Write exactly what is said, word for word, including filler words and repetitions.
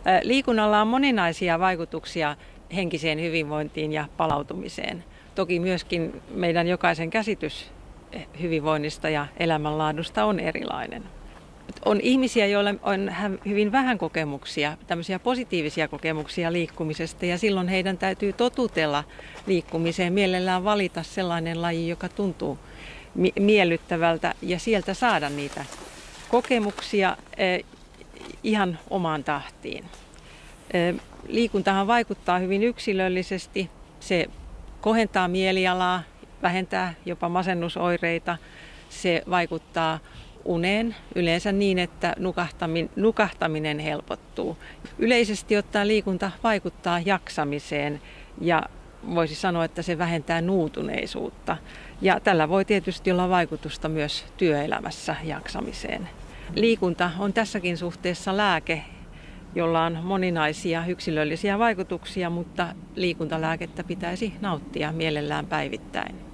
Liikunnalla on moninaisia vaikutuksia henkiseen hyvinvointiin ja palautumiseen. Toki myöskin meidän jokaisen käsitys hyvinvoinnista ja elämänlaadusta on erilainen. On ihmisiä, joilla on hyvin vähän kokemuksia, tämmöisiä positiivisia kokemuksia liikkumisesta, ja silloin heidän täytyy totutella liikkumiseen, mielellään valita sellainen laji, joka tuntuu miellyttävältä, ja sieltä saada niitä kokemuksia ihan omaan tahtiin. Liikuntahan vaikuttaa hyvin yksilöllisesti. Se kohentaa mielialaa, vähentää jopa masennusoireita. Se vaikuttaa uneen yleensä niin, että nukahtaminen helpottuu. Yleisesti ottaen liikunta vaikuttaa jaksamiseen ja voisi sanoa, että se vähentää nuutuneisuutta. Ja tällä voi tietysti olla vaikutusta myös työelämässä jaksamiseen. Liikunta on tässäkin suhteessa lääke, jolla on moninaisia yksilöllisiä vaikutuksia, mutta liikuntalääkettä pitäisi nauttia mielellään päivittäin.